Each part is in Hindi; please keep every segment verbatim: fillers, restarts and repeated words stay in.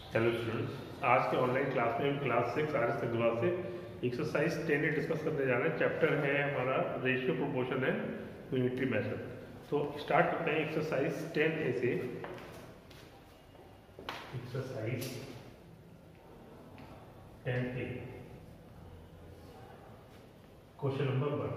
हेलो स्टूडेंट्स, आज के ऑनलाइन क्लास में हम क्लास सिक्स आर एस तकवा से एक्सरसाइज टेन ए डिस्कस करने जा रहे हैं। चैप्टर है हमारा ratio proportion and unitary method. तो स्टार्ट करते हैं एक्सरसाइज टेन ए से। Exercise ten A, question number one,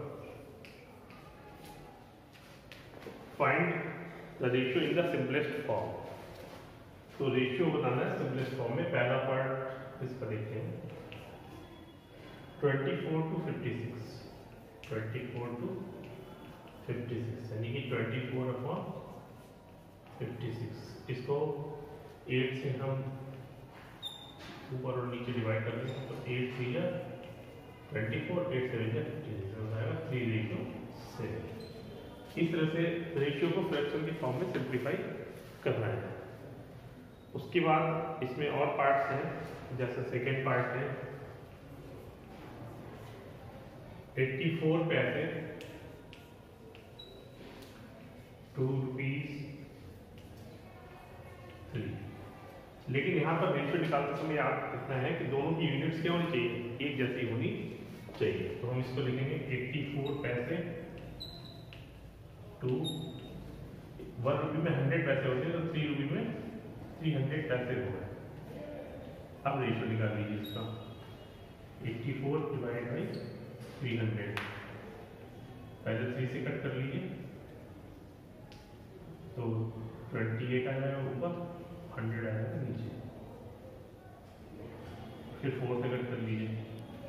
find the ratio in the simplest form. तो रेशियो बताना है सिंपलेस्ट फॉर्म में। पहला पार्ट इसका देखते हैं, twenty four to fifty six, twenty four to fifty six यानी कि twenty four upon fifty six. इसको एट से हम ऊपर और नीचे डिवाइड कर दें तो एट थ्री या ट्वेंटी फोर, एट सेवन या फिफ्टी सिक्स हो जाएगा थ्री रेशियो सेवन। इस तरह से रेशियो को फ्रैक्शन के फॉर्म में सिंप्लीफाई करना है। उसके बाद इसमें और पार्ट्स हैं, जैसे सेकेंड पार्ट है चौरासी पैसे, टू रुपीज थ्री। लेकिन यहाँ पर रेशियो निकालते समय याद रखना है कि दोनों की यूनिट्स क्या होनी चाहिए, एक जैसी होनी चाहिए। तो हम इसको लिखेंगे चौरासी पैसे टू, वन रुपये में हंड्रेड पैसे होते हैं तो थ्री रुपये में थ्री हंड्रेड पैसे हो गए। अब रेशियो निकाल लीजिए इसका, चौरासी डिवाइड बाई थ्री हंड्रेड। पहले थ्री से कट कर लीजिए तो अट्ठाईस आ जाएगा ऊपर, हंड्रेड आ जाएगा नीचे। फिर फोर से कट कर लीजिए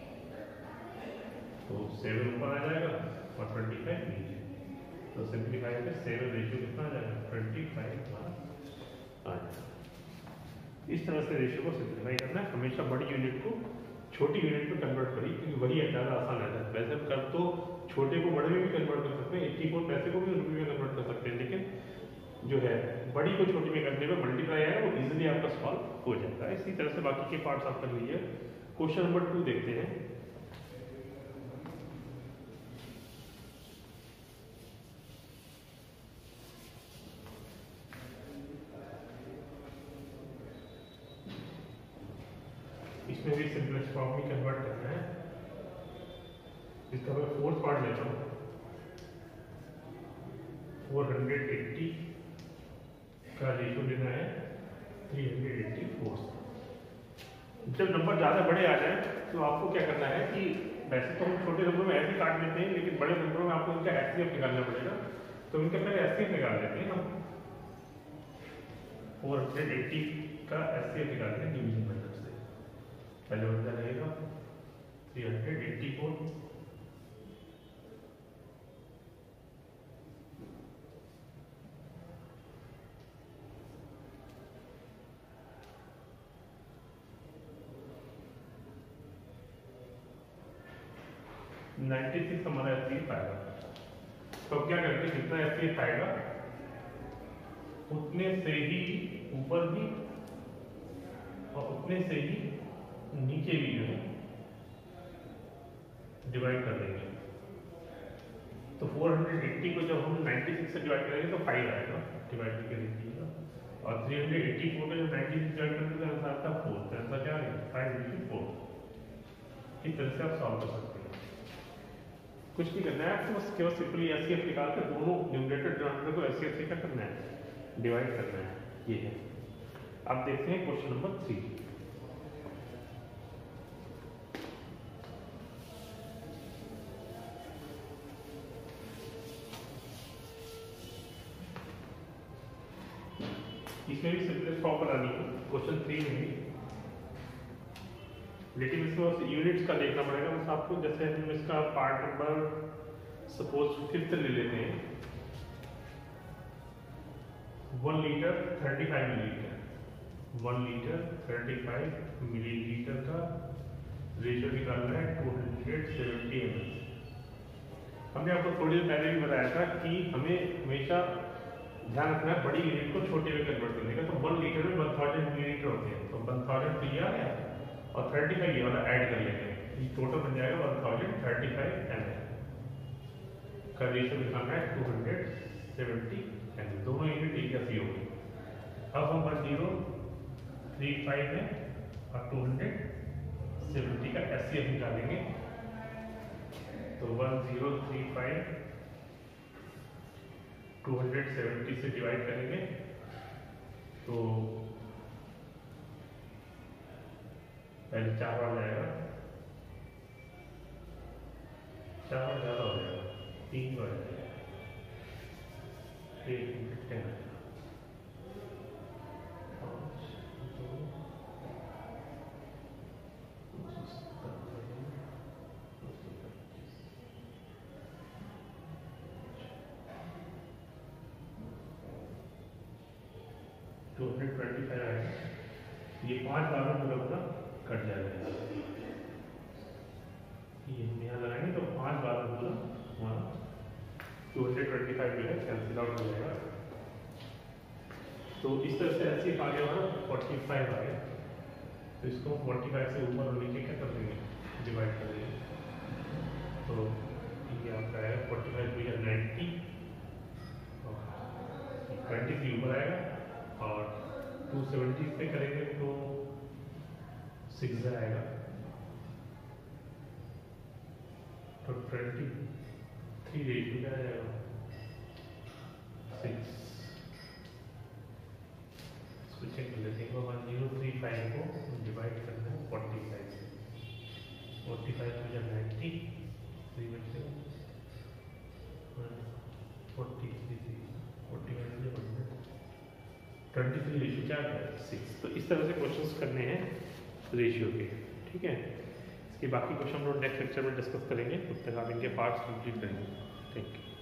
तो सेवन ऊपर आ जाएगा और ट्वेंटी फाइव नीचे। तो सिंप्लीफाई में सेवन रेशियो कितना आ जाएगा, ट्वेंटी फाइव आ जाएगा। इस तरह से रेशियो को सिंप्लीफाई करना है। हमेशा बड़ी यूनिट को छोटी यूनिट में कन्वर्ट करिए, क्योंकि वही ज़्यादा आसान रहता है। वैसे कर तो छोटे को बड़े में भी कन्वर्ट कर सकते हैं, चौरासी पैसे को भी रुपये में कन्वर्ट कर सकते हैं, लेकिन जो है बड़ी को छोटी में करने में मल्टीप्लाई है वो इजीली आपका सॉल्व हो जाता है। इसी तरह से बाकी के पार्ट्स आप कर लीजिए। क्वेश्चन नंबर टू देखते हैं। इसमें भी सिंपलेस्ट फॉर्म में कन्वर्ट करना है। इसका मैं फोर्थ पार्ट लेता हूँ, फोर हंड्रेड एट्टी का रेशियो लेना है थ्री हंड्रेड एट्टी फोर। जब नंबर ज़्यादा बड़े आ जाए तो आपको क्या करना है कि वैसे तो हम छोटे नंबरों में ऐसे काट लेते हैं, लेकिन बड़े नंबरों में आपको इनका एचसीएफ निकालना पड़ेगा। तो इनका पहले एचसीएफ निकाल लेते हैं हम। फोर हंड्रेड एट्टी का एचसीएफ निकालते हैं डिवीजन मेथड से। पहले बन जाएगा three hundred eighty four, ninety six हमारा एचसीएफ आएगा। तो क्या करते हैं, जितना एचसीएफ आएगा उतने से ही ऊपर भी और उतने से ही नीचे भी जो है डिवाइड कर देंगे। तो फोर हंड्रेड एट्टी को जब हम नाइन्टी सिक्स से डिवाइड करेंगे तो फाइव आएगा, डिवाइड करके देखिएगा। और थ्री हंड्रेड एट्टी फोर को जब नाइन्टी सिक्स डिवाइड करेंगे तो आंसर आता है फोर। तो आंसर क्या है, फाइव इंटू फोर। इस तरह से आप सॉल्व कर सकते हैं। कुछ नहीं करना है आपको, बस केवल सिंपली एचसीएफ निकाल कर दोनों न्यूमरेटर डिनोमिनेटर को एचसीएफ से क्या करना है, डिवाइड करना है। ये है। अब देखते हैं क्वेश्चन नंबर थ्री। इसमें भी सिंपलेस्ट फॉर्म बनानी है क्वेश्चन थ्री में भी, लेकिन इसमें यूनिट्स का देखना पड़ेगा बस आपको। जैसे हम इसका पार्ट नंबर सपोज फिफ्थ ले लेते हैं, one litre thirty five millilitre, one litre thirty five millilitre का रेशियो निकालना है two hundred seventy M L. हमने आपको थोड़ी देर पहले भी बताया था कि हमें हमेशा ध्यान रखना है बड़ी यूनिट को छोटे में कन्वर्ट करने का। तो वन लीटर में वन थाउजेंड मिलीलीटर होते हैं, तो वन थाउजेंड तो ये आ गया और थर्टी फाइव ये वाला ऐड कर लेंगे, ये टोटल बन जाएगा one thousand thirty five M L का रेशियो निकालना है two hundred seventy M L. दोनों यूनिट एक जैसी होगी। अब हम वन जीरो थ्री फाइव है और टू हंड्रेड सेवेंटी का एस सी एफ निकालेंगे। तो one zero three five two hundred seventy से डिवाइड करेंगे तो पहले चार बार जाएगा, चार बार ज़्यादा हो जाएगा, तीन बार जाएगा, एक ten two hundred twenty five आएगा। ये पाँच बार में पूरा पूरा कट जाएगा। ये हम यहाँ लगाएंगे तो पाँच बार में पूरा हमारा टू हंड्रेड ट्वेंटी फाइव जो है कैंसिल आउट हो जाएगा। तो इस तरह से ऐसे आ गया हमारा फोर्टी फाइव आ गया। तो इसको फोर्टी फाइव से ऊपर और नीचे क्या कर देंगे, डिवाइड कर देंगे। तो ये आपका है फोर्टी फाइव टू या नाइन्टी, ट्वेंटी थ्री ऊपर आएगा और टू सेवेंटी पे करेंगे तो सिक्स आएगा। तो ट्वेंटी थ्री रेशियो क्या आ जाएगा, सिक्स। इसको चेक कर लेते हैं। वन जीरो थ्री फाइव को डिवाइड करना है फोर्टी फाइव से, फोर्टी फाइव टू या नाइन्टी, थ्री बचे forty three three forty one से ट्वेंटी थ्री रेशियो क्या है, सिक्स। तो इस तरह से क्वेश्चंस करने हैं रेशियो के, ठीक है। इसके बाकी क्वेश्चन हम लोग नेक्स्ट लेक्चर में डिस्कस करेंगे। तब तक आप इनके पार्ट्स कंप्लीट करेंगे। Thank you.